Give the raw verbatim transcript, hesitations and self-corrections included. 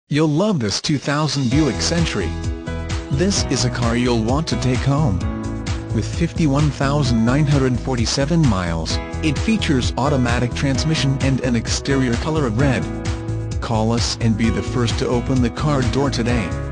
You'll love this two thousand Buick Century. This is a car you'll want to take home. With fifty-one thousand nine hundred forty-seven miles, it features automatic transmission and an exterior color of red. Call us and be the first to open the car door today.